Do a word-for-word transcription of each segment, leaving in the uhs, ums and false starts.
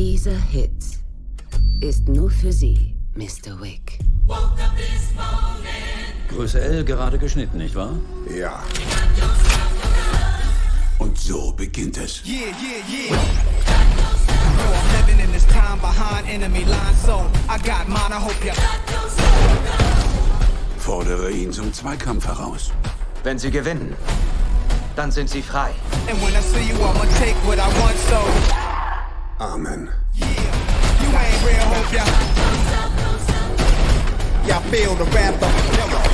Dieser Hit ist nur für Sie, Mister Wick. Größe L gerade geschnitten, nicht wahr? Ja. Und so beginnt es. Yeah, yeah, yeah. I'm living in this time behind enemy lines, so I got mine, I hope ya. Fordere ihn zum Zweikampf heraus. Wenn Sie gewinnen, dann sind Sie frei. And when I see you, I'ma take what I want, so. Amen. Yeah, you ain't real, hope ya. Y'all feel the wrath of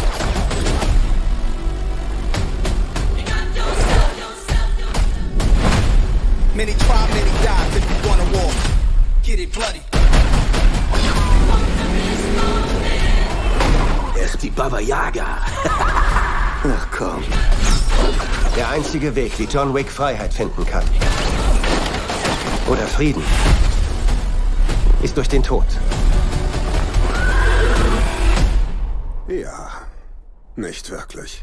many try, many die if you wanna war. Get it bloody. Er ist die Baba Yaga. Ach komm. Der einzige Weg, wie John Wick Freiheit finden kann. Oder Frieden. Ist durch den Tod. Ja, nicht wirklich.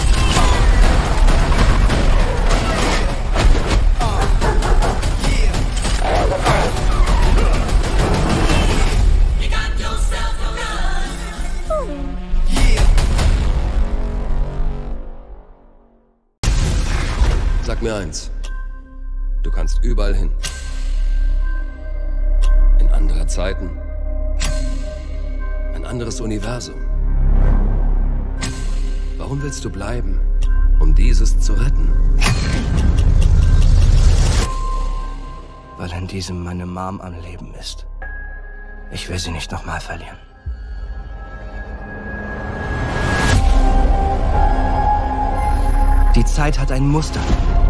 Sag mir eins. Du kannst überall hin. In andere Zeiten. Ein anderes Universum. Warum willst du bleiben, um dieses zu retten? Weil in diesem meine Mom am Leben ist. Ich will sie nicht nochmal verlieren. Die Zeit hat ein Muster,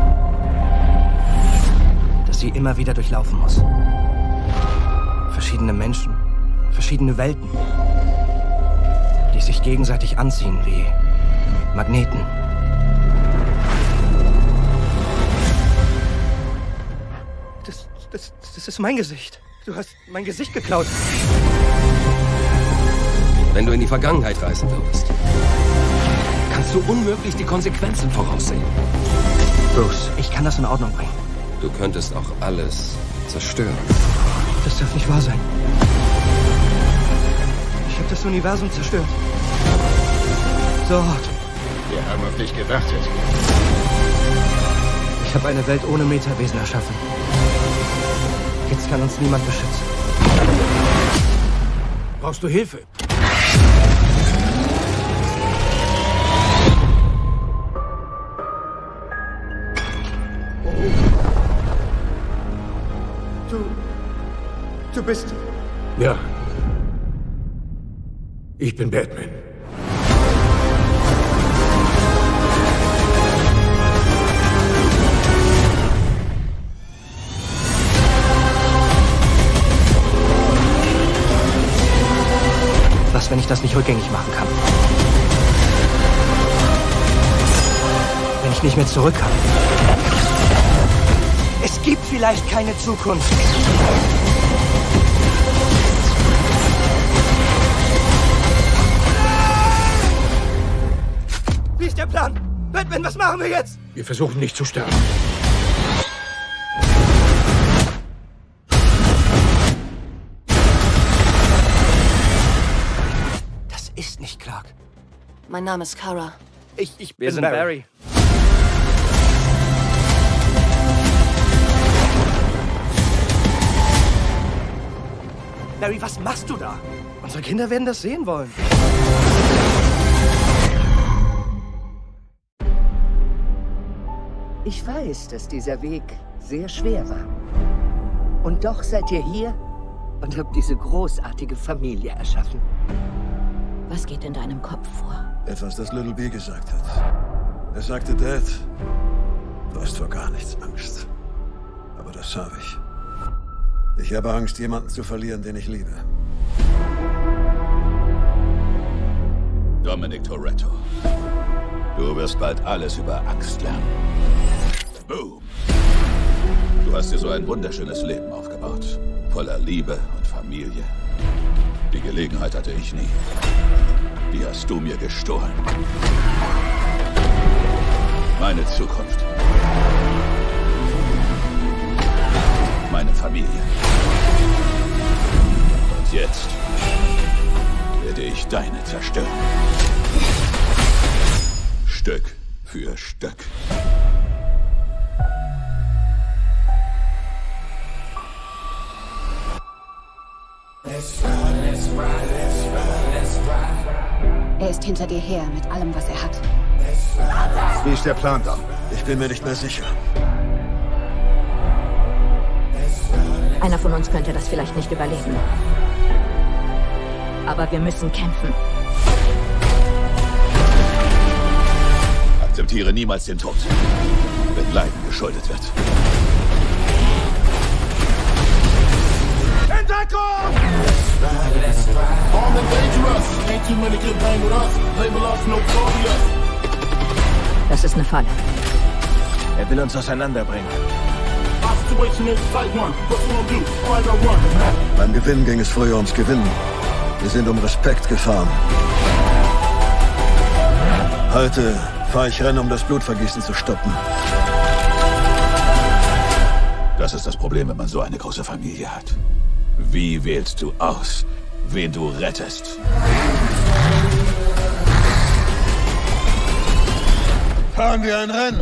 das sie immer wieder durchlaufen muss. Verschiedene Menschen, verschiedene Welten, die sich gegenseitig anziehen wie Magneten. Das, das, das ist mein Gesicht. Du hast mein Gesicht geklaut. Wenn du in die Vergangenheit reisen würdest, kannst du unmöglich die Konsequenzen voraussehen. Bruce, ich kann das in Ordnung bringen. Du könntest auch alles zerstören. Das darf nicht wahr sein. Ich habe das Universum zerstört. So hart. Wir haben auf dich gewartet. Ich habe eine Welt ohne Metawesen erschaffen. Jetzt kann uns niemand beschützen. Brauchst du Hilfe? Du... Du bist... Ja. Ich bin Batman. Was, wenn ich das nicht rückgängig machen kann? Wenn ich nicht mehr zurück kann? Es gibt vielleicht keine Zukunft. Wie ist der Plan? Batman, was machen wir jetzt? Wir versuchen nicht zu sterben. Das ist nicht Clark. Mein Name ist Kara. Ich, ich Wir bin sind Barry. Barry. Barry, was machst du da? Unsere Kinder werden das sehen wollen. Ich weiß, dass dieser Weg sehr schwer war. Und doch seid ihr hier und habt diese großartige Familie erschaffen. Was geht in deinem Kopf vor? Etwas, das Little B gesagt hat. Er sagte, Dad, du hast vor gar nichts Angst. Aber das habe ich. Ich habe Angst, jemanden zu verlieren, den ich liebe. Dominic Toretto. Du wirst bald alles über Angst lernen. Boom. Du hast dir so ein wunderschönes Leben aufgebaut. Voller Liebe und Familie. Die Gelegenheit hatte ich nie. Die hast du mir gestohlen. Meine Zukunft. Meine Familie. Und jetzt werde ich deine zerstören. Stück für Stück. Er ist hinter dir her mit allem, was er hat. Wie ist der Plan, Dom? Ich bin mir nicht mehr sicher. Einer von uns könnte das vielleicht nicht überleben. Aber wir müssen kämpfen. Akzeptiere niemals den Tod, wenn Leiden geschuldet wird. Das ist eine Falle. Er will uns auseinanderbringen. Beim Gewinnen ging es früher ums Gewinnen. Wir sind um Respekt gefahren. Heute fahre ich Rennen, um das Blutvergießen zu stoppen. Das ist das Problem, wenn man so eine große Familie hat. Wie wählst du aus, wen du rettest? Fahren wir ein Rennen!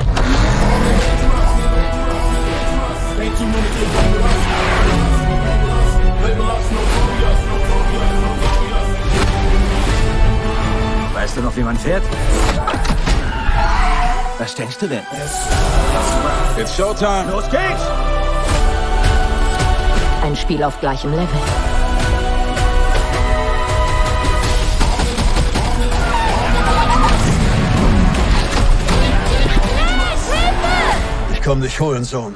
Weißt du noch, wie man fährt? Was denkst du denn? It's Showtime. Los geht's! Ein Spiel auf gleichem Level. Ich komm dich holen, Sohn.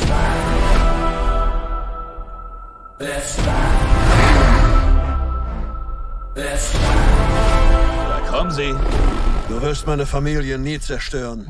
Da kommen sie. Du wirst meine Familie nie zerstören.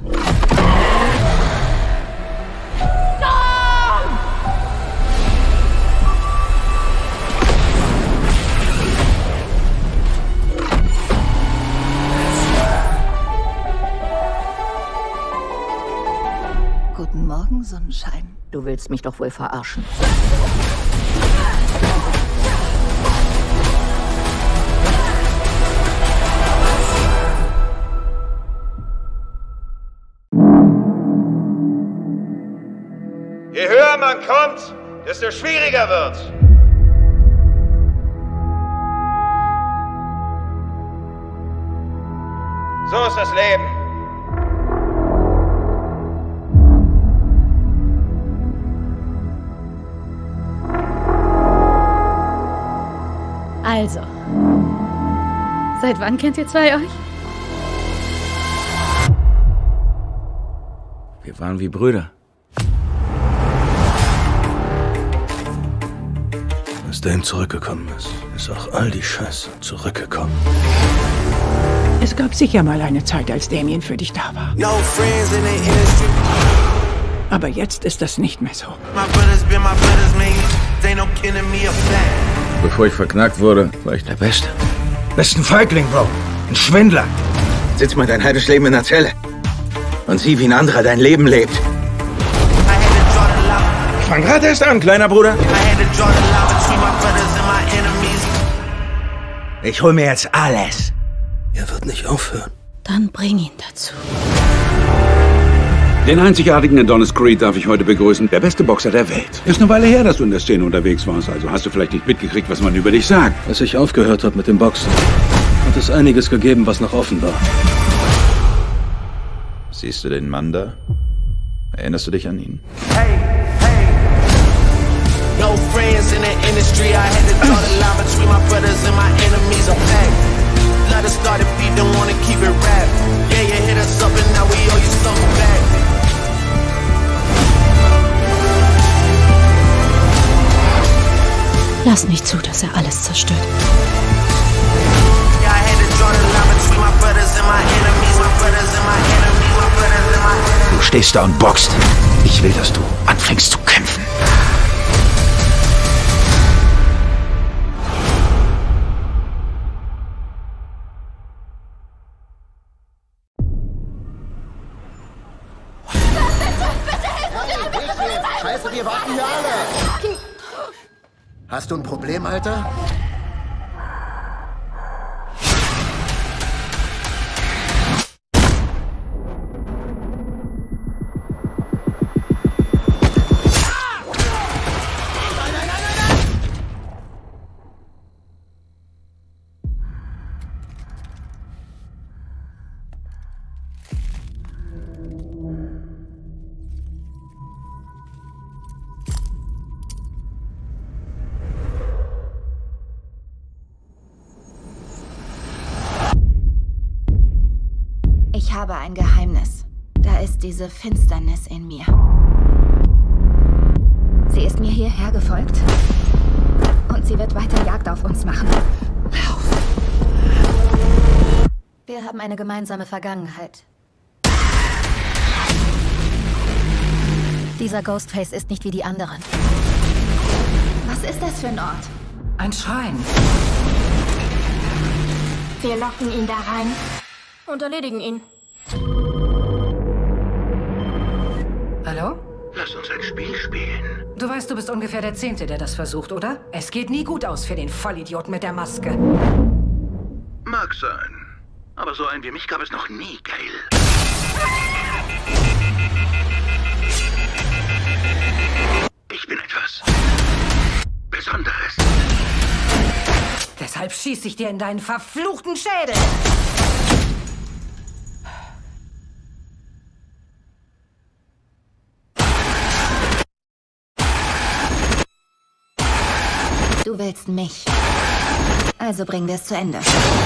Guten Morgen, Sonnenschein. Du willst mich doch wohl verarschen. Je höher man kommt, desto schwieriger wird. So ist das Leben. Also, seit wann kennt ihr zwei euch? Wir waren wie Brüder. Als Dame zurückgekommen ist, ist auch all die Scheiße zurückgekommen. Es gab sicher mal eine Zeit, als Damien für dich da war. No friends in the industry. Aber jetzt ist das nicht mehr so. My brothers been my brothers, man. They no killing me a fact. Bevor ich verknackt wurde, war ich der Beste. Bist ein Feigling, Bro. Ein Schwindler. Sitz mal dein halbes Leben in der Zelle. Und sieh, wie ein anderer dein Leben lebt. Ich fang gerade erst an, kleiner Bruder. Ich hol mir jetzt alles. Er wird nicht aufhören. Dann bring ihn dazu. Den einzigartigen Adonis Creed darf ich heute begrüßen. Der beste Boxer der Welt. Ist eine Weile her, dass du in der Szene unterwegs warst. Also hast du vielleicht nicht mitgekriegt, was man über dich sagt. Als ich aufgehört habe mit dem Boxen, hat es einiges gegeben, was noch offen war. Siehst du den Mann da? Erinnerst du dich an ihn? Hey, hey. No friends in the industry. I had to draw the line between my brothers and my enemies. A fact. Let us start a beat, don't wanna keep it rap. Yeah, you hit us up and now we owe you something back. Lass nicht zu, dass er alles zerstört. Yeah, I had to draw the line between my brothers and my enemies. My brothers and my enemies. My brothers and my enemies. Du stehst da und boxt. Ich will, dass du anfängst zu kämpfen. Scheiße, wir warten hier alle. Hast du ein Problem, Alter? Ich habe ein Geheimnis. Da ist diese Finsternis in mir. Sie ist mir hierher gefolgt. Und sie wird weiter Jagd auf uns machen. Lauf! Wir haben eine gemeinsame Vergangenheit. Dieser Ghostface ist nicht wie die anderen. Was ist das für ein Ort? Ein Schrein. Wir locken ihn da rein und erledigen ihn. Hallo? Lass uns ein Spiel spielen. Du weißt, du bist ungefähr der Zehnte, der das versucht, oder? Es geht nie gut aus für den Vollidioten mit der Maske. Mag sein. Aber so einen wie mich gab es noch nie, Gail. Ich bin etwas Besonderes. Deshalb schieß ich dir in deinen verfluchten Schädel. Du willst mich. Also bringen wir es zu Ende.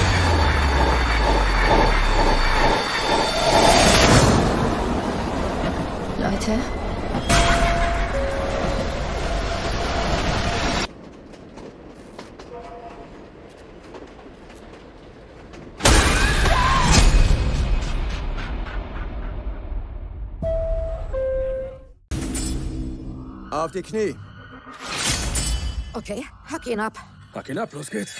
Leute. Auf die Knie. Okay, hack ihn ab. Hack ihn ab, los geht's.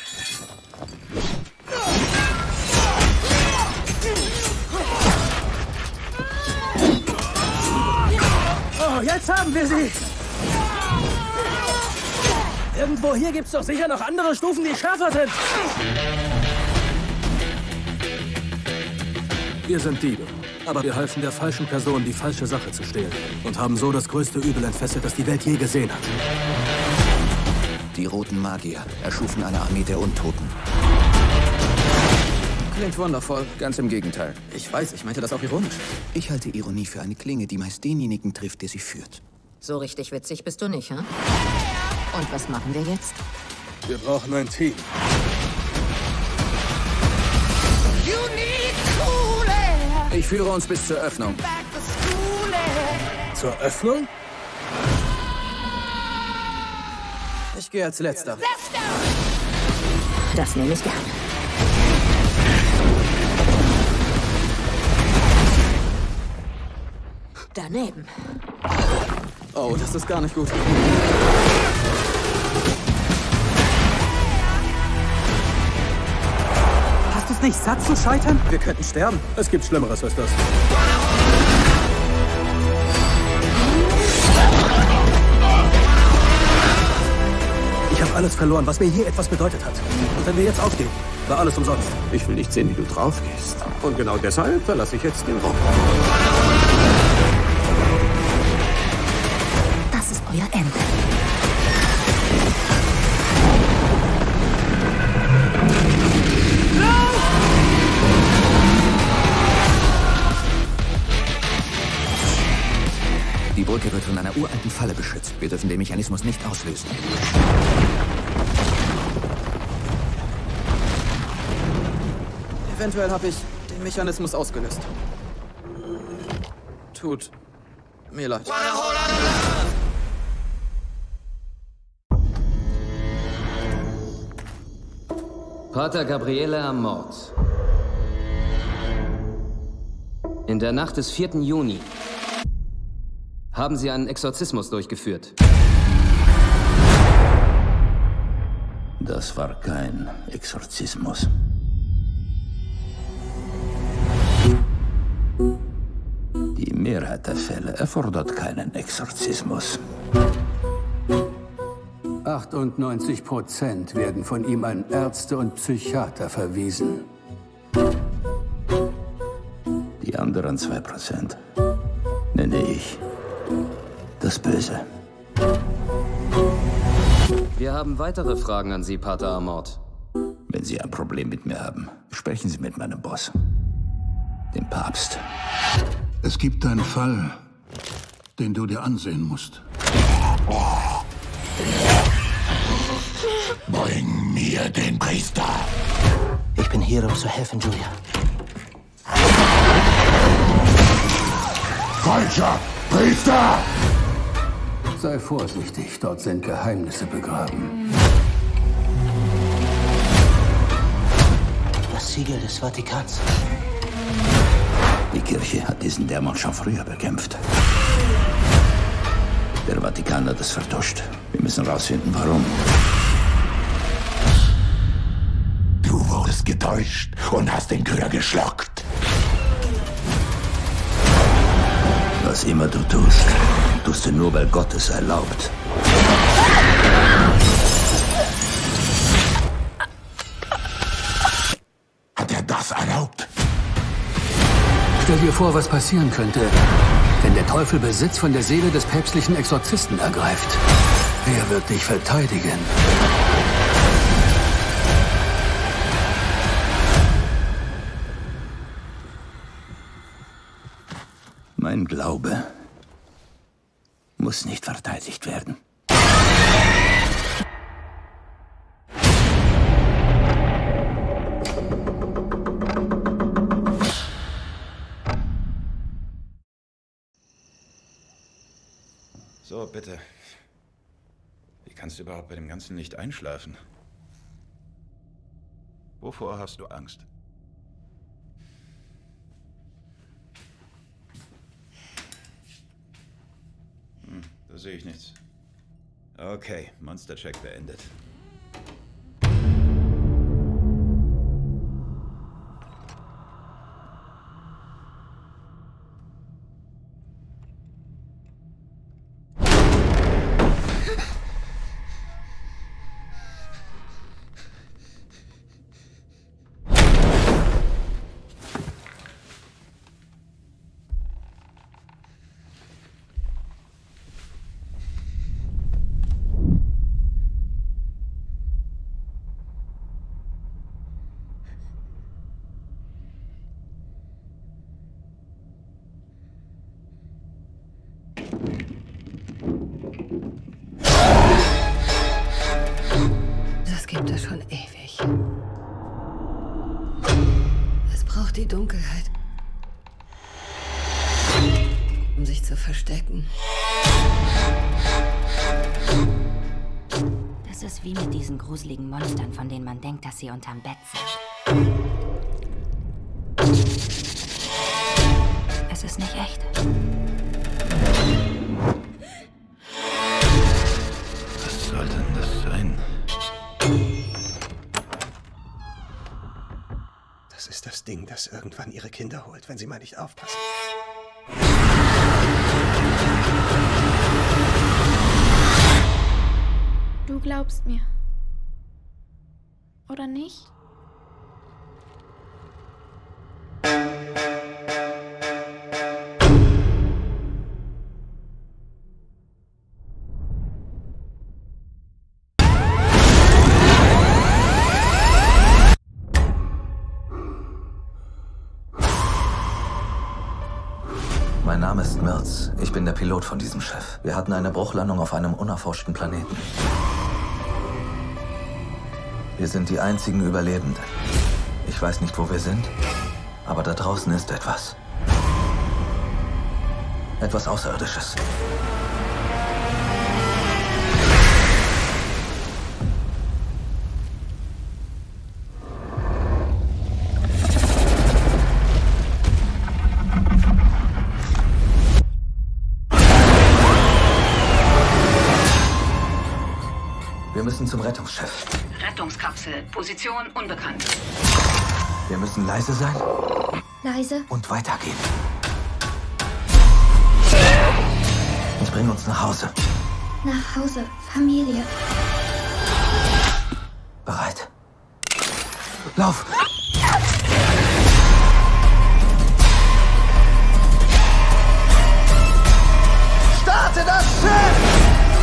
Oh, jetzt haben wir sie! Irgendwo hier gibt's doch sicher noch andere Stufen, die schärfer sind. Wir sind Diebe. Aber wir halfen der falschen Person, die falsche Sache zu stehlen. Und haben so das größte Übel entfesselt, das die Welt je gesehen hat. Die roten Magier erschufen eine Armee der Untoten. Klingt wundervoll. Ganz im Gegenteil. Ich weiß, ich meinte das auch ironisch. Ich halte Ironie für eine Klinge, die meist denjenigen trifft, der sie führt. So richtig witzig bist du nicht, hm? Und was machen wir jetzt? Wir brauchen ein Team. Ich führe uns bis zur Öffnung. Zur Öffnung? Ich gehe als Letzter. Das nehme ich gern. Daneben. Oh, das ist gar nicht gut. Hast du es nicht satt zu scheitern? Wir könnten sterben. Es gibt Schlimmeres als das. Ich habe alles verloren, was mir je etwas bedeutet hat. Und wenn wir jetzt aufgeben, war alles umsonst. Ich will nicht sehen, wie du drauf gehst. Und genau deshalb verlasse ich jetzt den Raum. Das ist euer Ende. Die Brücke wird von einer uralten Falle beschützt. Wir dürfen den Mechanismus nicht auslösen. Eventuell habe ich den Mechanismus ausgelöst. Tut mir leid. Pater Gabriele am Mord. In der Nacht des vierten Juni haben Sie einen Exorzismus durchgeführt. Das war kein Exorzismus. Die Mehrheit der Fälle erfordert keinen Exorzismus. achtundneunzig Prozent werden von ihm an Ärzte und Psychiater verwiesen. Die anderen zwei Prozent nenne ich das Böse. Wir haben weitere Fragen an Sie, Pater Amort. Wenn Sie ein Problem mit mir haben, sprechen Sie mit meinem Boss, dem Papst. Es gibt einen Fall, den du dir ansehen musst. Bring mir den Priester. Ich bin hier, um zu helfen, Julia. Falscher Priester! Sei vorsichtig, dort sind Geheimnisse begraben. Das Siegel des Vatikans. Die Kirche hat diesen Dämon schon früher bekämpft. Der Vatikan hat es vertuscht. Wir müssen rausfinden, warum. Du wurdest getäuscht und hast den Köder geschluckt. Was immer du tust, tust du nur, weil Gott es erlaubt. Hat er das erlaubt? Stell dir vor, was passieren könnte, wenn der Teufel Besitz von der Seele des päpstlichen Exorzisten ergreift. Wer wird dich verteidigen? Mein Glaube muss nicht verteidigt werden. So, bitte. Wie kannst du überhaupt bei dem Ganzen nicht einschlafen? Wovor hast du Angst? Hm, da sehe ich nichts. Okay, Monster-Check beendet. Das gibt es schon ewig. Es braucht die Dunkelheit, um sich zu verstecken. Das ist wie mit diesen gruseligen Monstern, von denen man denkt, dass sie unterm Bett sind. Es ist nicht echt. Was soll denn das sein? Das ist das Ding, das irgendwann ihre Kinder holt, wenn sie mal nicht aufpassen. Du glaubst mir. Oder nicht? Mein Name ist Mirz. Ich bin der Pilot von diesem Schiff. Wir hatten eine Bruchlandung auf einem unerforschten Planeten. Wir sind die einzigen Überlebenden. Ich weiß nicht, wo wir sind, aber da draußen ist etwas. Etwas Außerirdisches. Wir müssen zum Rettungsschiff. Rettungskapsel, Position unbekannt. Wir müssen leise sein Leise. und weitergehen. Bring uns nach Hause. Nach Hause, Familie. Bereit. Lauf! Starte das Schiff!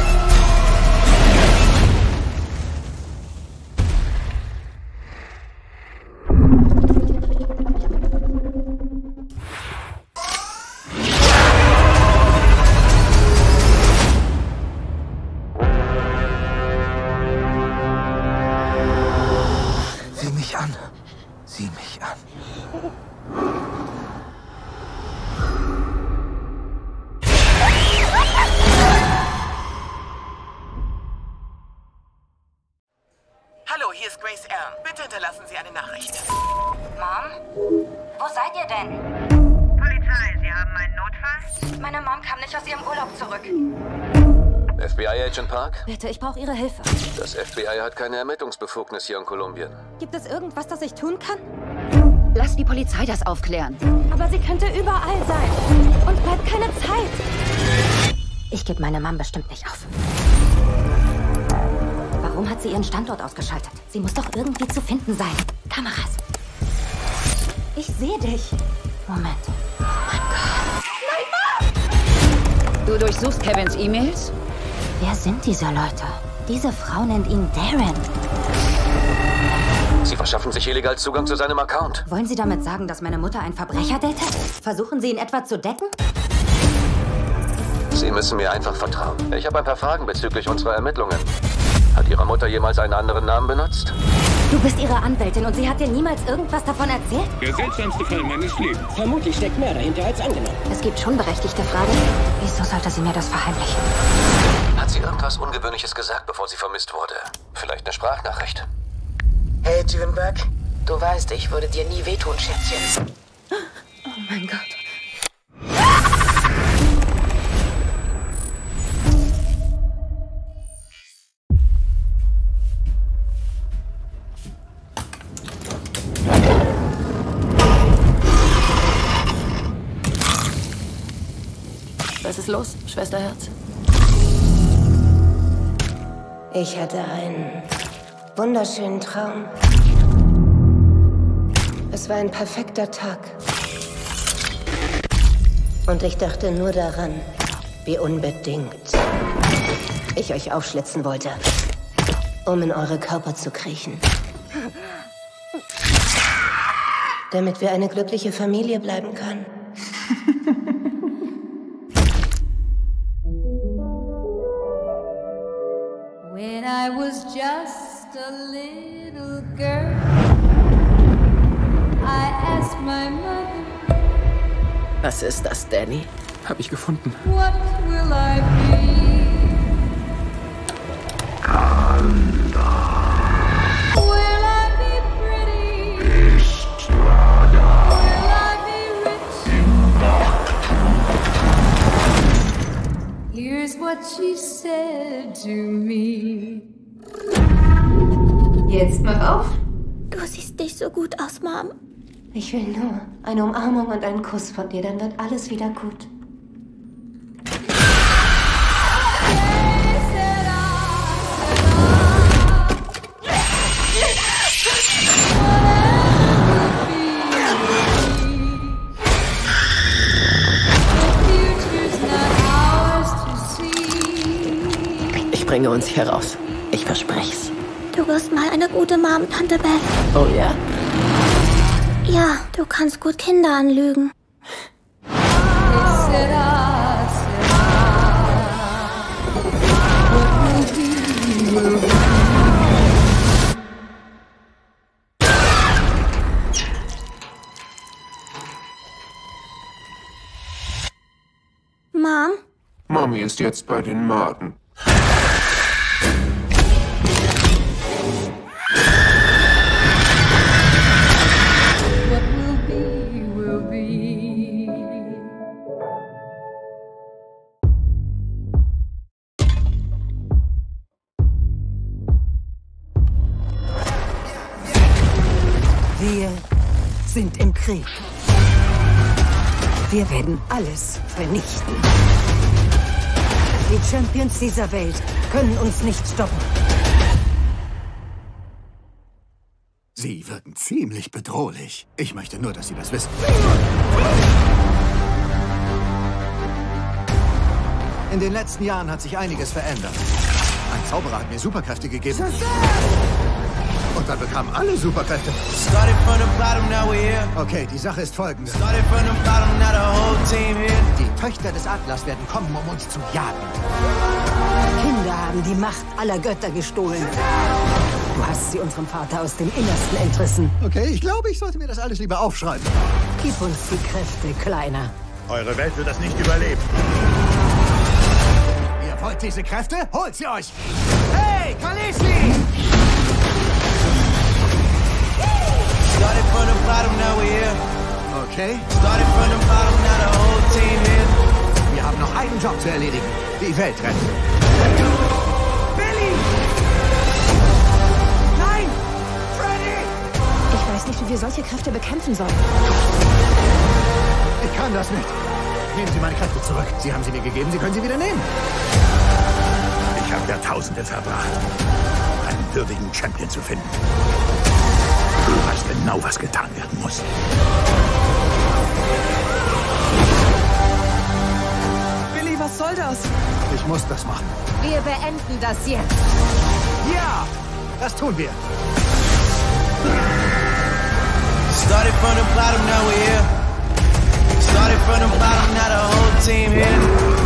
Sieh mich an. Sieh mich an. Hallo, hier ist Grace Elm. Bitte hinterlassen Sie eine Nachricht. Mom? Wo seid ihr denn? Polizei, Sie haben einen Notfall? Meine Mom kam nicht aus ihrem Urlaub zurück. F B I-Agent Park? Bitte, ich brauche Ihre Hilfe. Das F B I hat keine Ermittlungsbefugnis hier in Kolumbien. Gibt es irgendwas, das ich tun kann? Lass die Polizei das aufklären. Aber sie könnte überall sein. Und bleibt keine Zeit. Ich gebe meine Mom bestimmt nicht auf. Warum hat sie ihren Standort ausgeschaltet? Sie muss doch irgendwie zu finden sein. Kameras. Ich sehe dich. Moment. Oh mein Gott. Nein, Mom! Du durchsuchst Kevins E-Mails? Wer sind diese Leute? Diese Frau nennt ihn Darren. Sie verschaffen sich illegal Zugang zu seinem Account. Wollen Sie damit sagen, dass meine Mutter einen Verbrecher datet? Versuchen Sie ihn etwa zu decken? Sie müssen mir einfach vertrauen. Ich habe ein paar Fragen bezüglich unserer Ermittlungen. Hat Ihre Mutter jemals einen anderen Namen benutzt? Du bist ihre Anwältin und sie hat dir niemals irgendwas davon erzählt? Der seltsamste Fall meines Lebens. Vermutlich steckt mehr dahinter als angenommen. Es gibt schon berechtigte Fragen. Wieso sollte sie mir das verheimlichen? Hat sie irgendwas Ungewöhnliches gesagt, bevor sie vermisst wurde? Vielleicht eine Sprachnachricht? Hey, Thunberg. Du weißt, ich würde dir nie wehtun, Schätzchen. Oh mein Gott. Was ist los, Schwesterherz? Ich hatte einen wunderschönen Traum. Es war ein perfekter Tag. Und ich dachte nur daran, wie unbedingt ich euch aufschlitzen wollte, um in eure Körper zu kriechen. Damit wir eine glückliche Familie bleiben können. When I was just a little girl, I asked my mother, Was ist das, Danny? Hab ich gefunden. what will I be? Will I be pretty? Will I be rich? Here's what she said to me. Jetzt mach auf. Du siehst nicht so gut aus, Mom. Ich will nur eine Umarmung und einen Kuss von dir, dann wird alles wieder gut. Ich bringe uns hier raus. Ich verspreche's. Du wirst mal eine gute Mom, Tante Beth. Oh ja? Ja, du kannst gut Kinder anlügen. Mom? Mami ist jetzt bei den Maden. What will be, will be. Wir sind im Krieg. Wir werden alles vernichten. Die Champions dieser Welt können uns nicht stoppen. Sie wirken ziemlich bedrohlich. Ich möchte nur, dass Sie das wissen. In den letzten Jahren hat sich einiges verändert. Ein Zauberer hat mir Superkräfte gegeben. Und dann bekamen alle Superkräfte. Okay, die Sache ist folgende. Die Töchter des Atlas werden kommen, um uns zu jagen. Kinder haben die Macht aller Götter gestohlen. Du hast sie unserem Vater aus dem Innersten entrissen. Okay, ich glaube, ich sollte mir das alles lieber aufschreiben. Gib uns die Kräfte, Kleiner. Eure Welt wird das nicht überleben. Ihr wollt diese Kräfte? Holt sie euch! Hey, Khaleesi! Started from the bottom, now we're here. Okay. Started from the bottom, now the whole team here. Wir haben noch einen Job zu erledigen. Die Welt retten. Billy! Nein! Freddy! Ich weiß nicht, wie wir solche Kräfte bekämpfen sollen. Ich kann das nicht. Nehmen Sie meine Kräfte zurück. Sie haben sie mir gegeben, Sie können sie wieder nehmen. Ich habe Jahrtausende verbracht, einen würdigen Champion zu finden. Du weißt genau, was getan werden muss. Billy, was soll das? Ich muss das machen. Wir beenden das jetzt. Ja, das tun wir. Started from the bottom, now we're here. Started from the bottom, now the whole team here.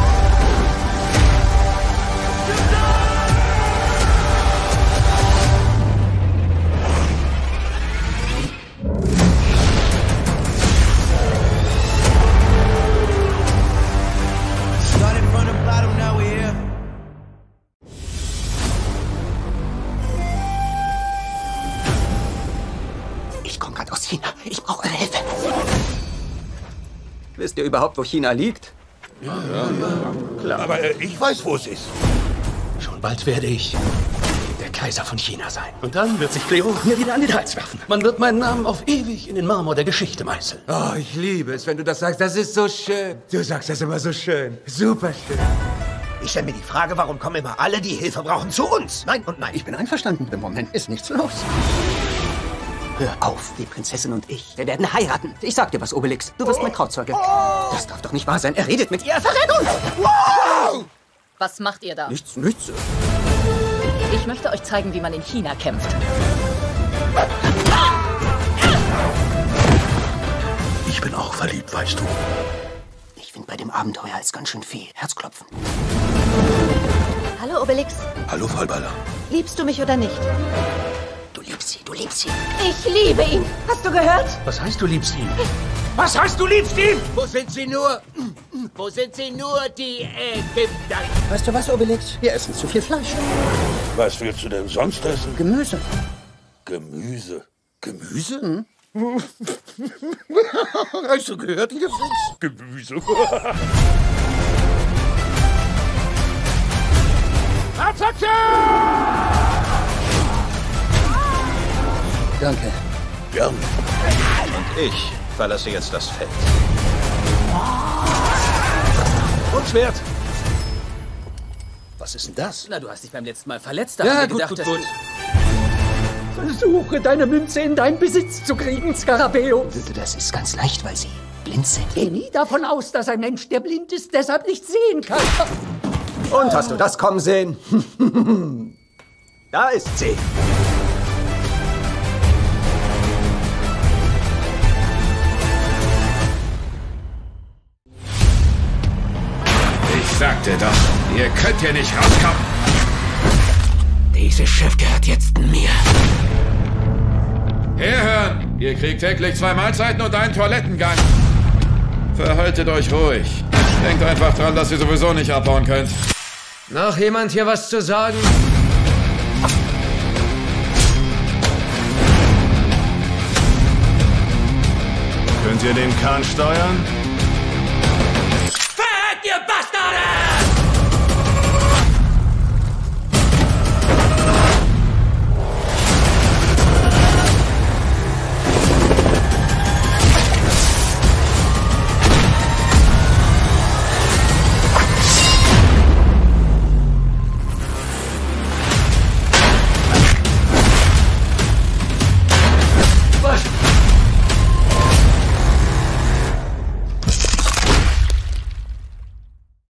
Ich komme gerade aus China. Ich brauche eure Hilfe. Wisst ihr überhaupt, wo China liegt? Ja, ja, ja. Klar. Aber äh, ich weiß, wo es ist. Schon bald werde ich der Kaiser von China sein. Und dann wird sich Cleo mir wieder an den Hals werfen. Man wird meinen Namen auf ewig in den Marmor der Geschichte meißeln. Oh, ich liebe es, wenn du das sagst. Das ist so schön. Du sagst das immer so schön. Super schön. Ich stelle mir die Frage, warum kommen immer alle, die Hilfe brauchen, zu uns? Nein und nein. Ich bin einverstanden. Im Moment ist nichts los. Hör auf, die Prinzessin und ich. Wir werden heiraten. Ich sag dir was, Obelix. Du wirst mein Trauzeuge. Das darf doch nicht wahr sein. Er redet mit ihr. Er verrät uns. Wow! Was macht ihr da? Nichts, nichts. Ich möchte euch zeigen, wie man in China kämpft. Ich bin auch verliebt, weißt du. Ich finde bei dem Abenteuer ist ganz schön viel. Herzklopfen. Hallo, Obelix. Hallo, Vollballer. Liebst du mich oder nicht? Du liebst sie, du liebst sie. Ich liebe ihn. Hast du gehört? Was heißt, du liebst ihn? Was heißt, du liebst ihn? Wo sind sie nur? Wo sind sie nur, die Ägypter? Weißt du was, Obelix? Wir essen zu viel Fleisch. Was willst du denn sonst essen? Gemüse. Gemüse. Gemüse? Hm? Hast du gehört, ihr Fuchs? Gemüse. Attacke! Danke. Gern. Und ich verlasse jetzt das Feld. Und Schwert. Was ist denn das? Na, du hast dich beim letzten Mal verletzt. Da Ja, haben wir gut, gedacht, gut, dass gut. du- Versuche, deine Münze in deinen Besitz zu kriegen, Skarabäus. Das ist ganz leicht, weil sie blind sind. Geh nie davon aus, dass ein Mensch, der blind ist, deshalb nicht sehen kann. Und hast du das kommen sehen? Da ist sie. Ich sagte doch, ihr könnt hier nicht rauskommen. Dieses Schiff gehört jetzt mir. Herhören! Ihr kriegt täglich zwei Mahlzeiten und einen Toilettengang. Verhaltet euch ruhig. Denkt einfach dran, dass ihr sowieso nicht abhauen könnt. Noch jemand hier was zu sagen? Könnt ihr den Kahn steuern? Verreckt, ihr Bastarde!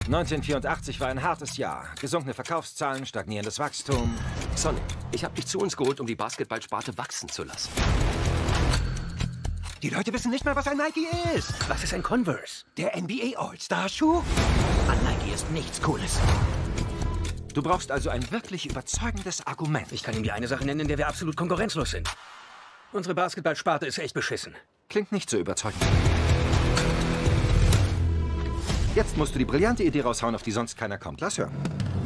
neunzehnhundertvierundachtzig war ein hartes Jahr. Gesunkene Verkaufszahlen, stagnierendes Wachstum. Sonny, ich habe dich zu uns geholt, um die Basketballsparte wachsen zu lassen. Die Leute wissen nicht mal, was ein Nike ist. Was ist ein Converse? Der N B A All-Star-Schuh? An Nike ist nichts Cooles. Du brauchst also ein wirklich überzeugendes Argument. Ich kann Ihnen die eine Sache nennen, in der wir absolut konkurrenzlos sind. Unsere Basketballsparte ist echt beschissen. Klingt nicht so überzeugend. Jetzt musst du die brillante Idee raushauen, auf die sonst keiner kommt. Lass hören.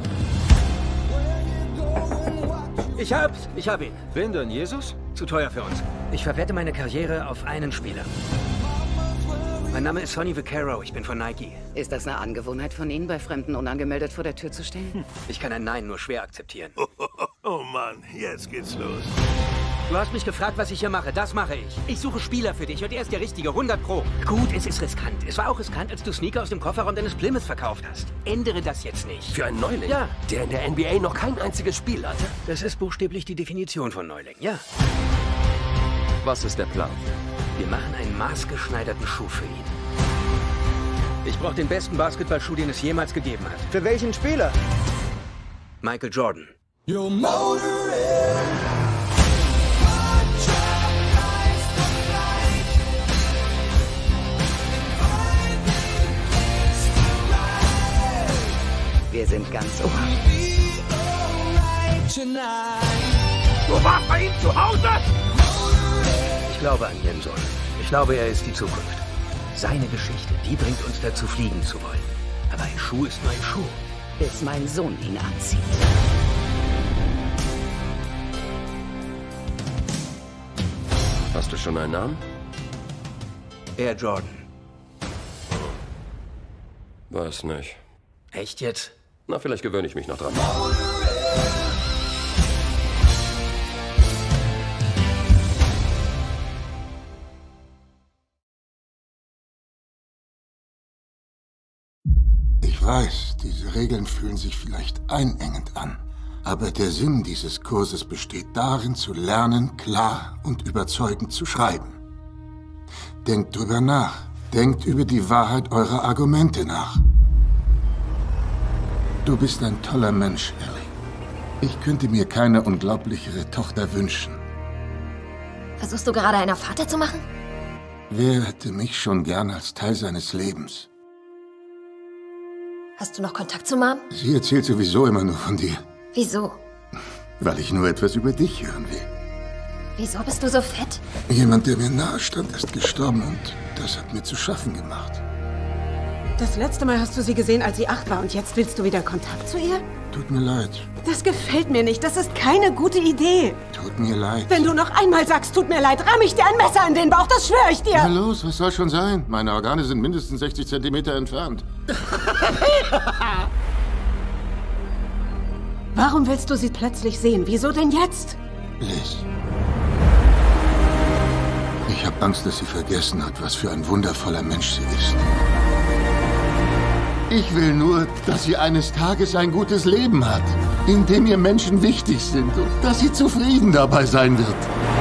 Ich hab's. Ich hab ihn. Wen denn, Jesus? Zu teuer für uns. Ich verwette meine Karriere auf einen Spieler. Mein Name ist Sonny Vaccaro. Ich bin von Nike. Ist das eine Angewohnheit von Ihnen, bei Fremden unangemeldet vor der Tür zu stehen? Hm. Ich kann ein Nein nur schwer akzeptieren. Oh, oh, oh, oh Mann, jetzt geht's los. Du hast mich gefragt, was ich hier mache. Das mache ich. Ich suche Spieler für dich und er ist der Richtige, hundert Pro. Gut, es ist riskant. Es war auch riskant, als du Sneaker aus dem Kofferraum deines Plymouth verkauft hast. Ändere das jetzt nicht. Für einen Neuling? Ja. Der in der N B A noch kein einziges Spiel hatte? Das ist buchstäblich die Definition von Neuling, ja. Was ist der Plan? Wir machen einen maßgeschneiderten Schuh für ihn. Ich brauche den besten Basketballschuh, den es jemals gegeben hat. Für welchen Spieler? Michael Jordan. Your motor Wir sind ganz ohr. Du warst bei ihm zu Hause? Ich glaube an Ihren Sohn. Ich glaube, er ist die Zukunft. Seine Geschichte, die bringt uns dazu, fliegen zu wollen. Aber ein Schuh ist nur ein Schuh. Bis mein Sohn ihn anzieht. Hast du schon einen Namen? Air Jordan. Weiß nicht. Echt jetzt? Na, vielleicht gewöhne ich mich noch dran. Ich weiß, diese Regeln fühlen sich vielleicht einengend an. Aber der Sinn dieses Kurses besteht darin, zu lernen, klar und überzeugend zu schreiben. Denkt drüber nach. Denkt über die Wahrheit eurer Argumente nach. Du bist ein toller Mensch, Ellie. Ich könnte mir keine unglaublichere Tochter wünschen. Versuchst du gerade einer Vater zu machen? Wer hätte mich schon gern als Teil seines Lebens? Hast du noch Kontakt zu Mom? Sie erzählt sowieso immer nur von dir. Wieso? Weil ich nur etwas über dich hören will. Wieso bist du so fett? Jemand, der mir nahe stand, ist gestorben und das hat mir zu schaffen gemacht. Das letzte Mal hast du sie gesehen, als sie acht war und jetzt willst du wieder Kontakt zu ihr? Tut mir leid. Das gefällt mir nicht. Das ist keine gute Idee. Tut mir leid. Wenn du noch einmal sagst, tut mir leid, ramm ich dir ein Messer in den Bauch, das schwöre ich dir. Na los, was soll schon sein? Meine Organe sind mindestens sechzig Zentimeter entfernt. Warum willst du sie plötzlich sehen? Wieso denn jetzt? Liz. Ich habe Angst, dass sie vergessen hat, was für ein wundervoller Mensch sie ist. Ich will nur, dass sie eines Tages ein gutes Leben hat, in dem ihr Menschen wichtig sind und dass sie zufrieden dabei sein wird.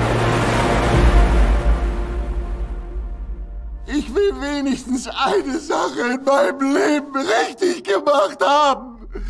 Ich will wenigstens eine Sache in meinem Leben richtig gemacht haben.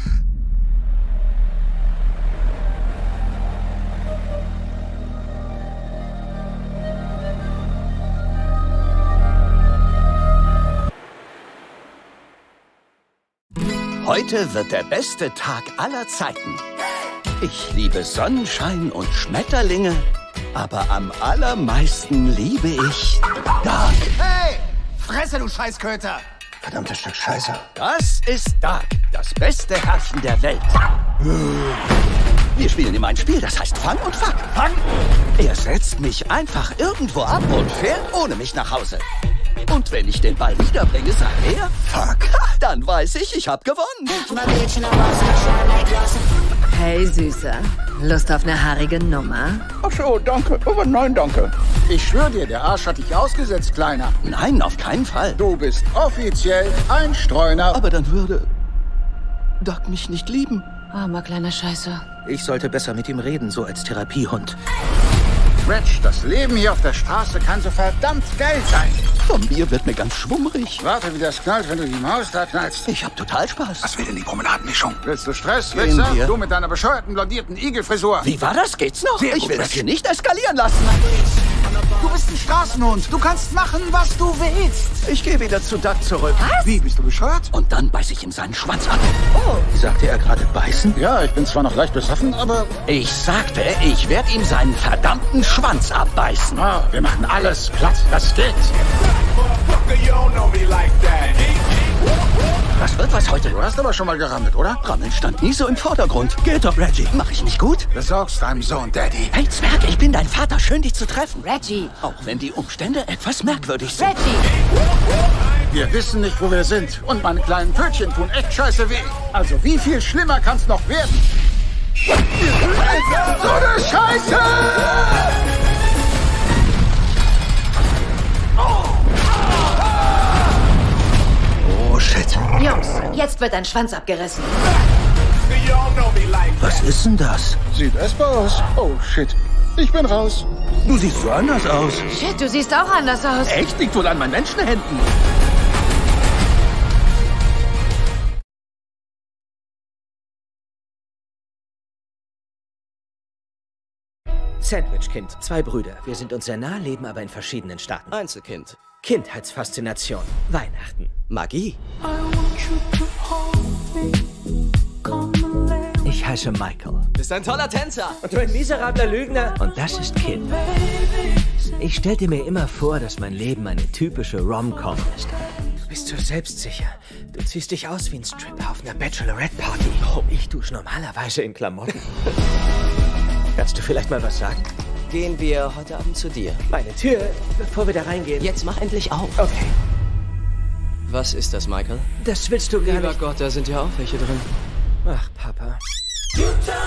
Heute wird der beste Tag aller Zeiten. Ich liebe Sonnenschein und Schmetterlinge, aber am allermeisten liebe ich Dark. Hey! Fresse, du Scheißköter! Verdammtes Stück Scheiße. Das ist Dark, das beste Herrchen der Welt. Wir spielen immer ein Spiel, das heißt Fang und Fuck. Fang! Er setzt mich einfach irgendwo ab und fährt ohne mich nach Hause. Und wenn ich den Ball wiederbringe, sagt er, fuck, dann weiß ich, ich hab gewonnen. Hey, Süßer. Lust auf eine haarige Nummer? Ach so, danke. Aber nein, danke. Ich schwöre dir, der Arsch hat dich ausgesetzt, Kleiner. Nein, auf keinen Fall. Du bist offiziell ein Streuner. Aber dann würde Doc mich nicht lieben. Armer kleiner Scheiße. Ich sollte besser mit ihm reden, so als Therapiehund. Reg, das Leben hier auf der Straße kann so verdammt geil sein. Von mir wird mir ganz schwummrig. Warte, wie das knallt, wenn du die Maus da knallst. Ich hab total Spaß. Was will denn die Promenadenmischung? Willst du Stress, Gehen Wichser? wir. Du mit deiner bescheuerten, blondierten Igelfrisur. Wie war das? Geht's noch? Sehr ich gut, will das Reg. hier nicht eskalieren lassen. Du bist ein Straßenhund. Du kannst machen, was du willst. Ich gehe wieder zu Doug zurück. Was? Wie, bist du bescheuert? Und dann beiß ich ihm seinen Schwanz ab. Oh. Sagte er gerade beißen? Ja, ich bin zwar noch leicht besoffen, aber... Ich sagte, ich werde ihm seinen verdammten Schwanz abbeißen. Ah, wir machen alles platt. Das geht. Was wird was heute? Du hast aber schon mal gerammelt, oder? Rammeln stand nie so im Vordergrund. Geht doch, Reggie. Mach ich nicht gut? Besorgst deinem Sohn, Daddy. Hey, Zwerg, ich bin dein Vater. Schön, dich zu treffen. Reggie! Auch wenn die Umstände etwas merkwürdig sind. Reggie! Wir wissen nicht, wo wir sind. Und meine kleinen Pfötchen tun echt scheiße weh. Also wie viel schlimmer kann's noch werden? So eine Scheiße! Oh, shit. Jungs, jetzt wird dein Schwanz abgerissen. Was ist denn das? Sieht essbar aus. Oh, shit. Ich bin raus. Du siehst so anders aus. Shit, du siehst auch anders aus. Echt? Liegt wohl an meinen Menschenhänden. Sandwich-Kind, zwei Brüder. Wir sind uns sehr nah, leben aber in verschiedenen Staaten. Einzelkind. Kindheitsfaszination. Weihnachten. Magie. Ich heiße Michael. Bist ein toller Tänzer. Und du ein miserabler Lügner. Und das ist Kid. Ich stellte mir immer vor, dass mein Leben eine typische Rom-Com ist. Du bist so selbstsicher. Du ziehst dich aus wie ein Stripper auf einer Bachelorette-Party. Oh, ich dusche normalerweise in Klamotten. Kannst du vielleicht mal was sagen? Gehen wir heute Abend zu dir. Meine Tür, bevor wir da reingehen. Jetzt mach endlich auf. Okay. Was ist das, Michael? Das willst du gar Lieber nicht. Gott, da sind ja auch welche drin. Ach, Papa. Ich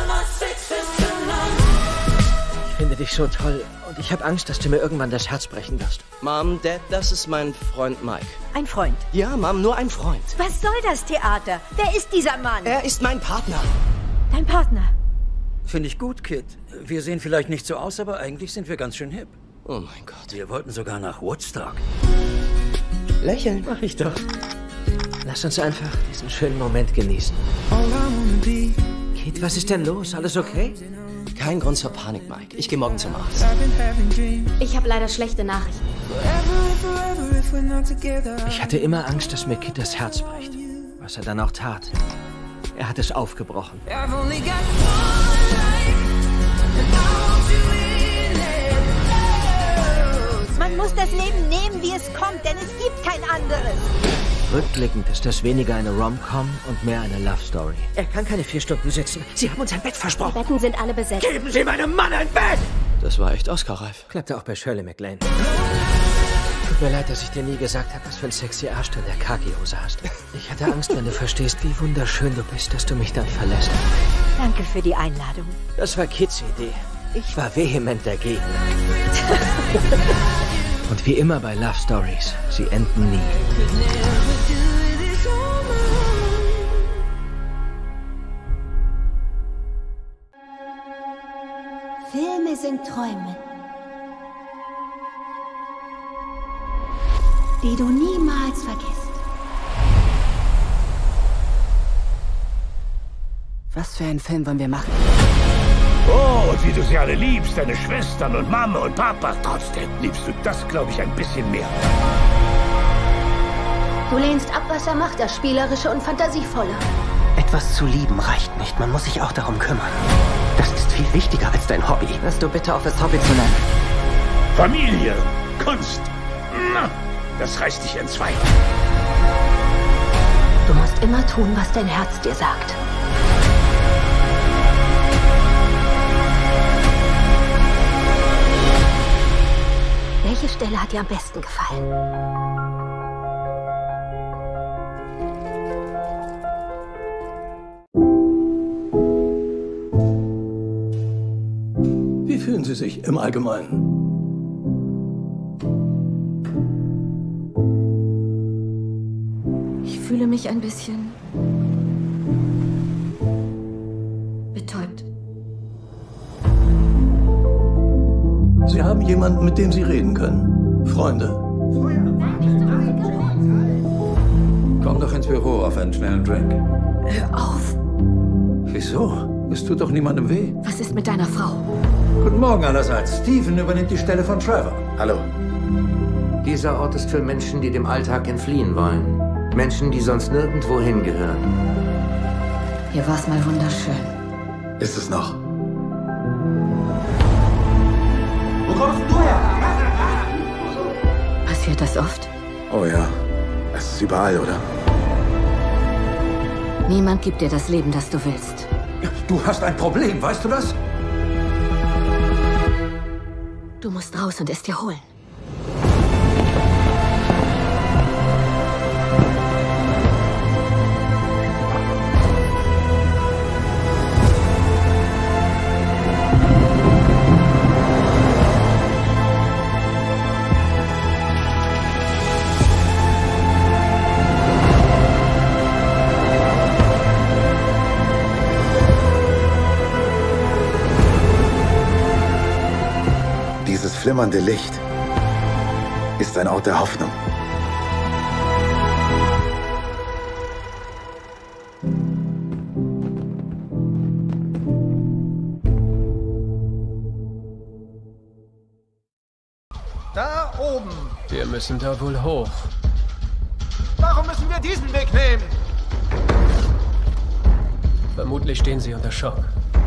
finde dich so toll und ich habe Angst, dass du mir irgendwann das Herz brechen wirst. Mom, Dad, das ist mein Freund Mike. Ein Freund. Ja, Mom, nur ein Freund. Was soll das Theater? Wer ist dieser Mann? Er ist mein Partner. Dein Partner. Finde ich gut, Kid. Wir sehen vielleicht nicht so aus, aber eigentlich sind wir ganz schön hip. Oh mein Gott. Wir wollten sogar nach Woodstock. Lächeln. Mach ich doch. Lass uns einfach diesen schönen Moment genießen. Kid, was ist denn los? Alles okay? Kein Grund zur Panik, Mike. Ich gehe morgen zum Arzt. Ich habe leider schlechte Nachrichten. Ich hatte immer Angst, dass mir Kid das Herz bricht. Was er dann auch tat. Er hat es aufgebrochen. Man muss das Leben nehmen, wie es kommt, denn es gibt kein anderes. Rückblickend ist das weniger eine Rom-Com und mehr eine Love-Story. Er kann keine vier Stunden sitzen. Sie haben uns ein Bett Die versprochen. Betten sind alle besetzt. Geben Sie meinem Mann ein Bett! Das war echt Oscar-reif. Klappte auch bei Shirley MacLaine. Tut mir leid, dass ich dir nie gesagt habe, was für ein sexy Arsch du in der Khaki-Hose hast. Ich hatte Angst, wenn du verstehst, wie wunderschön du bist, dass du mich dann verlässt. Danke für die Einladung. Das war Kids Idee. Ich war vehement dagegen. Und wie immer bei Love Stories, sie enden nie. Filme sind Träume, die du niemals vergisst. Was für einen Film wollen wir machen? Oh, und wie du sie alle liebst, deine Schwestern und Mama und Papa. Trotzdem liebst du das, glaube ich, ein bisschen mehr. Du lehnst ab, was er macht, das Spielerische und Fantasievolle. Etwas zu lieben reicht nicht. Man muss sich auch darum kümmern. Das ist viel wichtiger als dein Hobby. Hörst du bitte auf, das Hobby zu nennen? Familie, Kunst. Na, das reißt dich in zwei. Du musst immer tun, was dein Herz dir sagt. Welche Stelle hat dir am besten gefallen? Wie fühlen Sie sich im Allgemeinen? Ich fühle mich ein bisschen betäubt. Jemand, mit dem Sie reden können. Freunde. Komm doch ins Büro auf einen schnellen Drink. Hör auf. Wieso? Es tut doch niemandem weh. Was ist mit deiner Frau? Guten Morgen allerseits. Steven übernimmt die Stelle von Trevor. Hallo. Dieser Ort ist für Menschen, die dem Alltag entfliehen wollen. Menschen, die sonst nirgendwo hingehören. Hier war's mal wunderschön. Ist es noch? Wo kommst du her? Passiert das oft? Oh ja. Es ist überall, oder? Niemand gibt dir das Leben, das du willst. Du hast ein Problem, weißt du das? Du musst raus und es dir holen. Dieses flimmernde Licht ist ein Ort der Hoffnung. Da oben. Wir müssen da wohl hoch. Warum müssen wir diesen Weg nehmen? Vermutlich stehen sie unter Schock.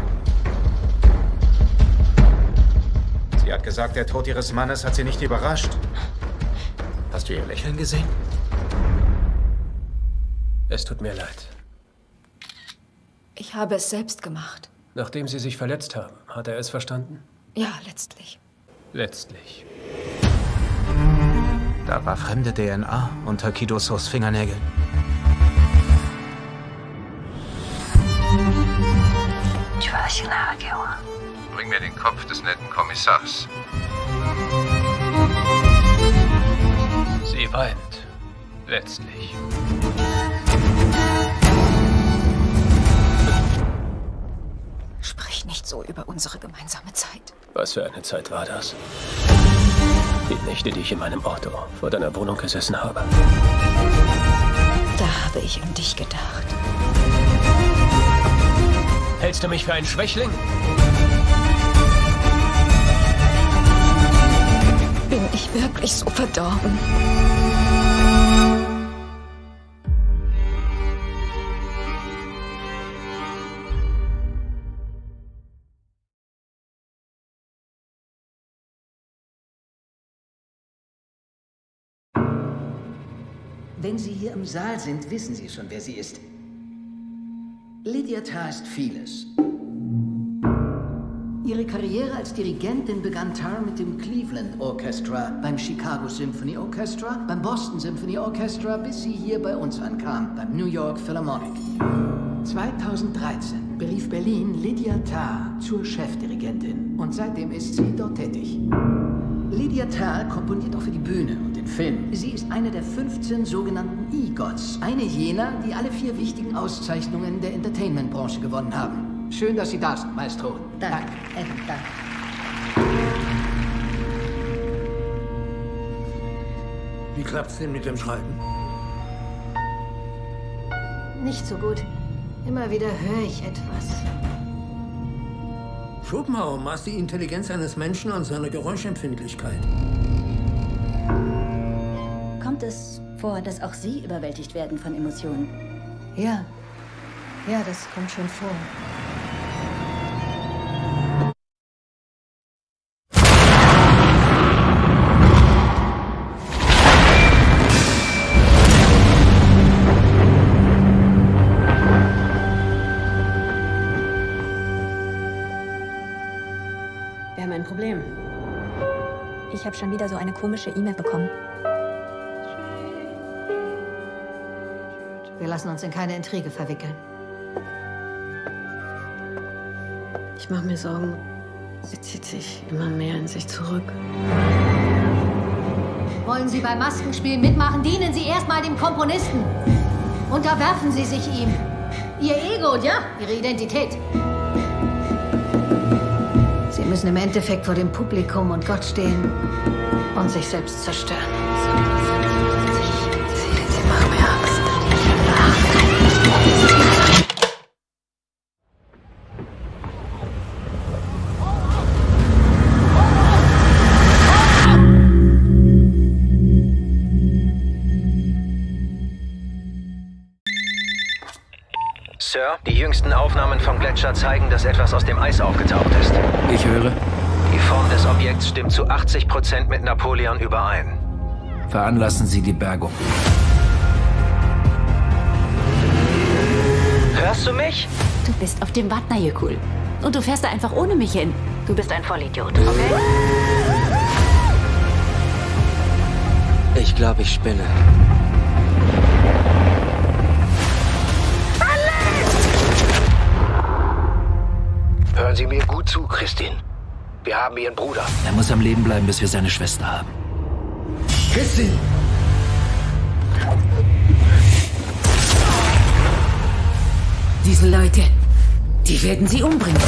Sie hat gesagt, der Tod ihres Mannes hat sie nicht überrascht. Hast du ihr Lächeln gesehen? Es tut mir leid. Ich habe es selbst gemacht. Nachdem Sie sich verletzt haben, hat er es verstanden? Ja, letztlich. Letztlich. Da war fremde D N A unter Kidosos Fingernägeln. Bring mir den Kopf des netten Kommissars. Sie weint. Letztlich. Sprich nicht so über unsere gemeinsame Zeit. Was für eine Zeit war das? Die Nächte, die ich in meinem Auto vor deiner Wohnung gesessen habe. Da habe ich an dich gedacht. Hältst du mich für einen Schwächling? Bin ich wirklich so verdorben? Wenn Sie hier im Saal sind, wissen Sie schon, wer sie ist. Lydia Tarr ist vieles. Ihre Karriere als Dirigentin begann Tarr mit dem Cleveland Orchestra, beim Chicago Symphony Orchestra, beim Boston Symphony Orchestra, bis sie hier bei uns ankam, beim New York Philharmonic. zweitausenddreizehn berief Berlin Lydia Tarr zur Chefdirigentin und seitdem ist sie dort tätig. Lydia Tarr komponiert auch für die Bühne und den Film. Sie ist eine der fünfzehn sogenannten E-Gods, eine jener, die alle vier wichtigen Auszeichnungen der Entertainment-Branche gewonnen haben. Schön, dass Sie da sind, Maestro. Danke. Danke. Danke. Wie klappt's denn mit dem Schreiben? Nicht so gut. Immer wieder höre ich etwas. Schopenhauer maß die Intelligenz eines Menschen an seiner Geräuschempfindlichkeit. Kommt es vor, dass auch Sie überwältigt werden von Emotionen? Ja. Ja, das kommt schon vor. Wir haben ein Problem. Ich habe schon wieder so eine komische E-Mail bekommen. Wir lassen uns in keine Intrige verwickeln. Ich mache mir Sorgen. Sie zieht sich immer mehr in sich zurück. Wollen Sie beim Maskenspiel mitmachen, dienen Sie erstmal dem Komponisten. Unterwerfen Sie sich ihm. Ihr Ego, ja? Ihre Identität. Sie müssen im Endeffekt vor dem Publikum und Gott stehen und sich selbst zerstören. Sie machen mir Angst. Sir, die jüngsten Aufnahmen vom Gletscher zeigen, dass etwas aus dem Eis aufgetaucht ist. Ich höre. Die Form des Objekts stimmt zu achtzig Prozent mit Napoleon überein. Veranlassen Sie die Bergung. Hörst du mich? Du bist auf dem Vatnajökull. Und du fährst da einfach ohne mich hin. Du bist ein Vollidiot, okay? Ich glaube, ich spinne. Hören Sie mir gut zu, Christine. Wir haben Ihren Bruder. Er muss am Leben bleiben, bis wir seine Schwester haben. Christine! Diese Leute, die werden sie umbringen.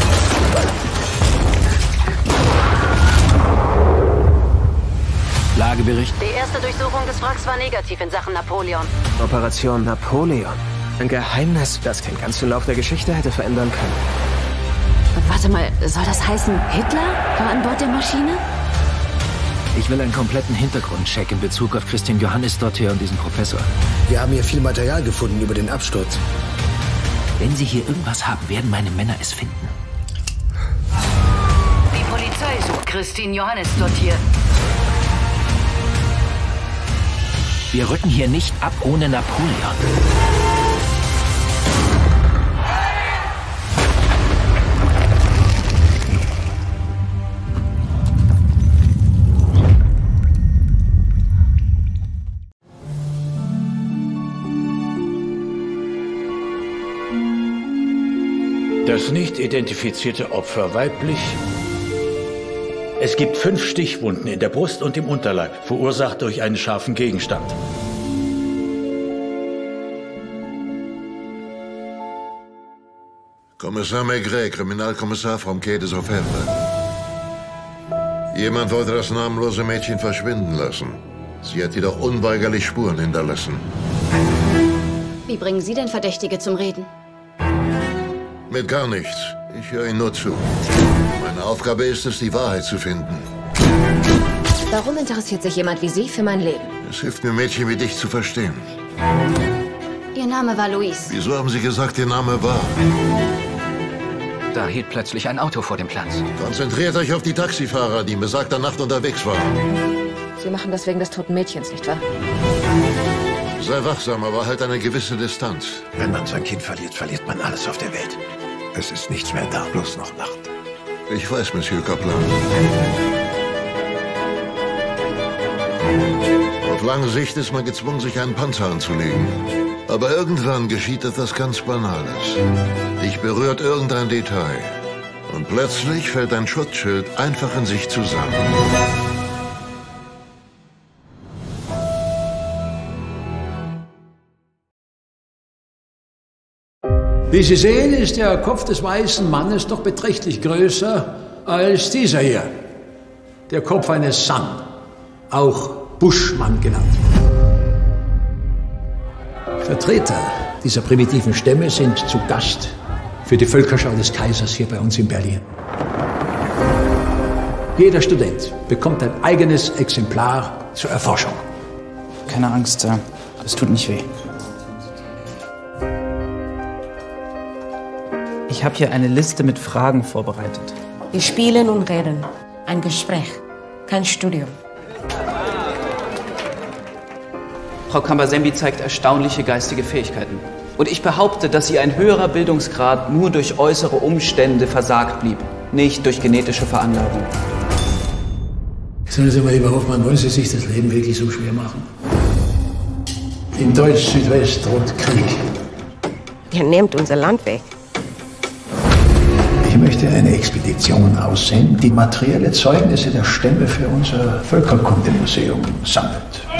Lagebericht. Die erste Durchsuchung des Wracks war negativ in Sachen Napoleon. Operation Napoleon. Ein Geheimnis, das den ganzen Lauf der Geschichte hätte verändern können. Warte mal, soll das heißen, Hitler war an Bord der Maschine? Ich will einen kompletten Hintergrundcheck in Bezug auf Christine Johannis dort hier und diesen Professor. Wir haben hier viel Material gefunden über den Absturz. Wenn Sie hier irgendwas haben, werden meine Männer es finden. Die Polizei sucht Christine Johannis dort hier. Wir rücken hier nicht ab ohne Napoleon. Das nicht identifizierte Opfer weiblich. Es gibt fünf Stichwunden in der Brust und im Unterleib, verursacht durch einen scharfen Gegenstand. Kommissar Maigret, Kriminalkommissar vom Quai des Orfèvres. Jemand wollte das namenlose Mädchen verschwinden lassen. Sie hat jedoch unweigerlich Spuren hinterlassen. Wie bringen Sie denn Verdächtige zum Reden? Mit gar nichts. Ich höre Ihnen nur zu. Meine Aufgabe ist es, die Wahrheit zu finden. Warum interessiert sich jemand wie Sie für mein Leben? Es hilft mir, Mädchen wie dich zu verstehen. Ihr Name war Louise. Wieso haben Sie gesagt, Ihr Name war? Da hielt plötzlich ein Auto vor dem Platz. Konzentriert euch auf die Taxifahrer, die in besagter Nacht unterwegs waren. Sie machen das wegen des toten Mädchens, nicht wahr? Sei wachsam, aber halt eine gewisse Distanz. Wenn man sein Kind verliert, verliert man alles auf der Welt. Es ist nichts mehr da, bloß noch Nacht. Ich weiß, Monsieur Kaplan. Auf lange Sicht ist man gezwungen, sich einen Panzer anzulegen. Aber irgendwann geschieht etwas ganz Banales. Dich berührt irgendein Detail. Und plötzlich fällt ein Schutzschild einfach in sich zusammen. Wie Sie sehen, ist der Kopf des weißen Mannes doch beträchtlich größer als dieser hier. Der Kopf eines San, auch Buschmann genannt. Vertreter dieser primitiven Stämme sind zu Gast für die Völkerschau des Kaisers hier bei uns in Berlin. Jeder Student bekommt ein eigenes Exemplar zur Erforschung. Keine Angst, Sir. Es tut nicht weh. Ich habe hier eine Liste mit Fragen vorbereitet. Wir spielen und reden. Ein Gespräch, kein Studium. Frau Kambasembi zeigt erstaunliche geistige Fähigkeiten. Und ich behaupte, dass ihr ein höherer Bildungsgrad nur durch äußere Umstände versagt blieb, nicht durch genetische Veranlagung. Sagen Sie mal, lieber Hoffmann, wollen Sie sich das Leben wirklich so schwer machen? In Deutsch-Südwest droht Krieg. Der nimmt unser Land weg. Ich möchte eine Expedition aussenden, die materielle Zeugnisse der Stämme für unser Völkerkundemuseum sammelt.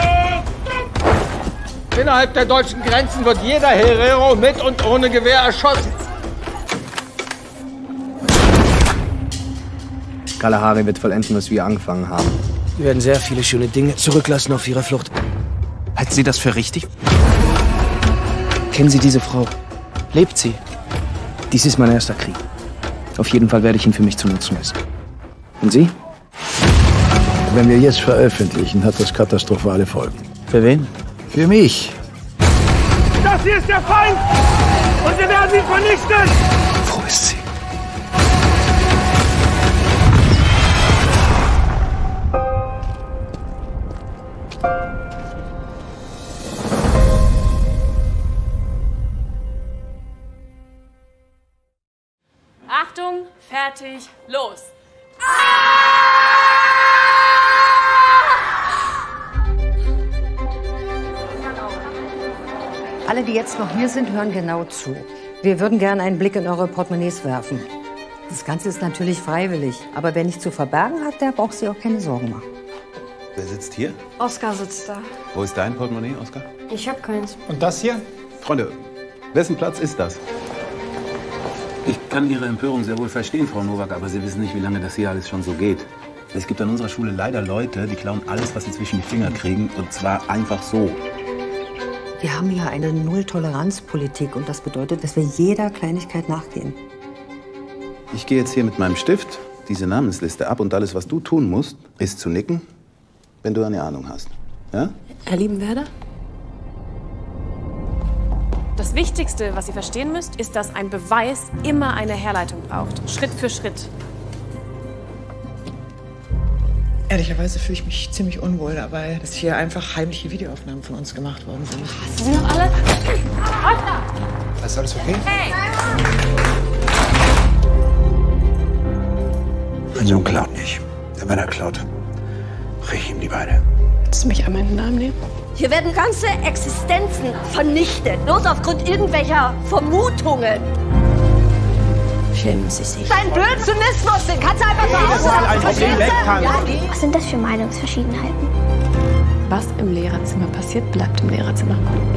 Innerhalb der deutschen Grenzen wird jeder Herero mit und ohne Gewehr erschossen. Kalahari wird vollenden, was wir angefangen haben. Wir werden sehr viele schöne Dinge zurücklassen auf ihrer Flucht. Halten Sie das für richtig? Kennen Sie diese Frau? Lebt sie? Dies ist mein erster Krieg. Auf jeden Fall werde ich ihn für mich zu nutzen wissen. Und Sie? Wenn wir jetzt veröffentlichen, hat das katastrophale Folgen. Für wen? Für mich. Das hier ist der Feind! Und wir werden ihn vernichten! Wo ist sie? Achtung, fertig, los! Alle, die jetzt noch hier sind, hören genau zu. Wir würden gerne einen Blick in eure Portemonnaies werfen. Das Ganze ist natürlich freiwillig, aber wer nichts zu verbergen hat, der braucht sich auch keine Sorgen machen. Wer sitzt hier? Oskar sitzt da. Wo ist dein Portemonnaie, Oskar? Ich hab keins. Und das hier? Freunde, wessen Platz ist das? Ich kann Ihre Empörung sehr wohl verstehen, Frau Nowak, aber Sie wissen nicht, wie lange das hier alles schon so geht. Es gibt an unserer Schule leider Leute, die klauen alles, was sie zwischen die Finger kriegen, und zwar einfach so. Wir haben ja eine Null-Toleranz-Politik und das bedeutet, dass wir jeder Kleinigkeit nachgehen. Ich gehe jetzt hier mit meinem Stift diese Namensliste ab und alles, was du tun musst, ist zu nicken, wenn du eine Ahnung hast. Ja? Herr Liebenwerder? Das Wichtigste, was Sie verstehen müsst, ist, dass ein Beweis immer eine Herleitung braucht. Schritt für Schritt. Ehrlicherweise fühle ich mich ziemlich unwohl dabei, dass hier einfach heimliche Videoaufnahmen von uns gemacht worden sind. Sie sind doch alle... Ist alles okay? Hey! Mein Sohn klaut nicht. Wenn er klaut, brich ihm die Beine. Willst du mich an meinen Namen nehmen? Hier werden ganze Existenzen vernichtet, bloß aufgrund irgendwelcher Vermutungen. Schämen Sie sich. Dein Blödsinnismus, den kannst du einfach so aussagen. Was sind das für Meinungsverschiedenheiten? Was im Lehrerzimmer passiert, bleibt im Lehrerzimmer.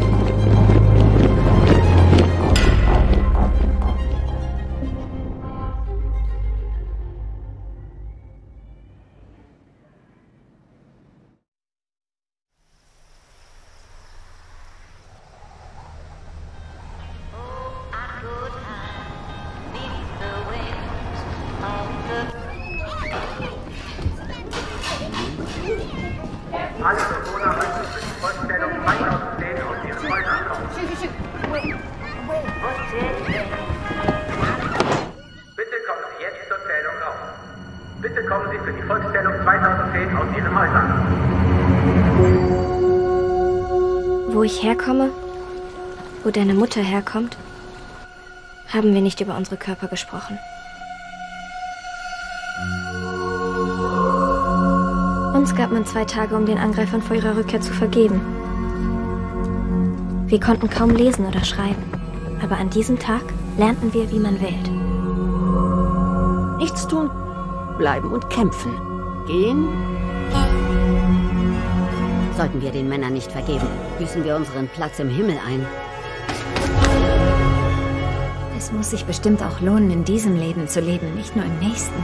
Alle Bewohner müssen für die Vollstellung zweitausendzehn aus ihren Häusern kommen. Bitte kommen Sie jetzt zur Zählung raus. Bitte kommen Sie für die Vollstellung zweitausendzehn aus Ihren Häusern. Wo ich herkomme, wo deine Mutter herkommt, haben wir nicht über unsere Körper gesprochen. Uns gab man zwei Tage, um den Angreifern vor ihrer Rückkehr zu vergeben. Wir konnten kaum lesen oder schreiben, aber an diesem Tag lernten wir, wie man wählt. Nichts tun, bleiben und kämpfen. Gehen. Sollten wir den Männern nicht vergeben, büßen wir unseren Platz im Himmel ein. Es muss sich bestimmt auch lohnen, in diesem Leben zu leben, nicht nur im nächsten.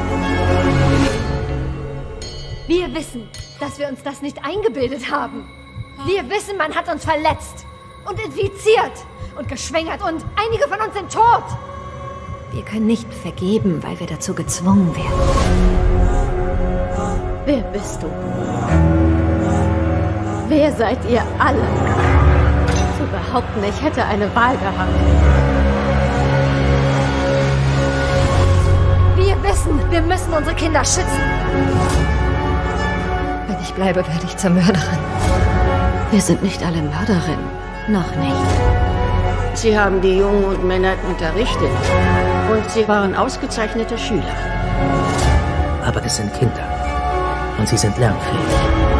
Wir wissen, dass wir uns das nicht eingebildet haben. Wir wissen, man hat uns verletzt und infiziert und geschwängert und einige von uns sind tot. Wir können nicht vergeben, weil wir dazu gezwungen werden. Wer bist du? Wer seid ihr alle? Zu behaupten, ich hätte eine Wahl gehabt. Wir wissen, wir müssen unsere Kinder schützen. Wenn ich bleibe, werde ich zur Mörderin. Wir sind nicht alle Mörderinnen. Noch nicht. Sie haben die Jungen und Männer unterrichtet. Und sie waren ausgezeichnete Schüler. Aber es sind Kinder. Und sie sind lernfähig.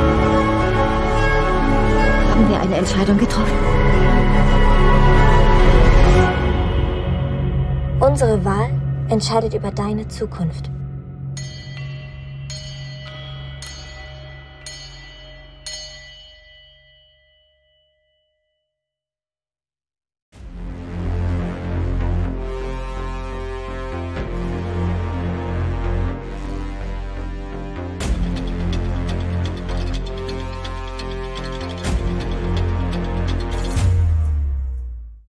Haben wir eine Entscheidung getroffen? Unsere Wahl entscheidet über deine Zukunft.